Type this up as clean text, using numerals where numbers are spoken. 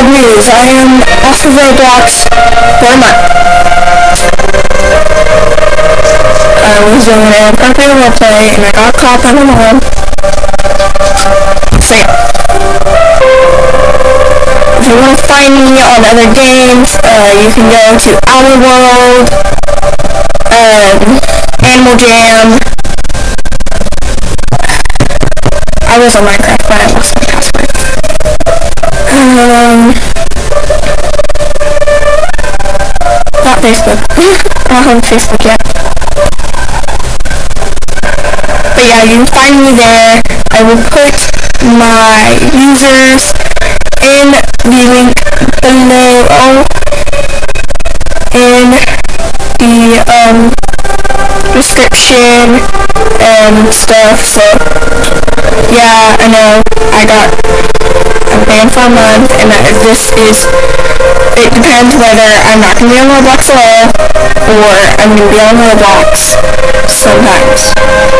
bad news. I am off of Roblox for a month. I was doing an inappropriate roleplay and I got caught by my mom. So yeah. If you want to find me on other games, you can go to ourworld, Animal Jam. I was on Minecraft, but I lost my password. Not Facebook. I'm not on Facebook yet. But yeah, you can find me there. I will put my users in the link below in the description and stuff. So yeah, I know I'm banned for a month, and it depends whether I'm not going to be on Roblox at all, or I'm going to be on Roblox. So guys,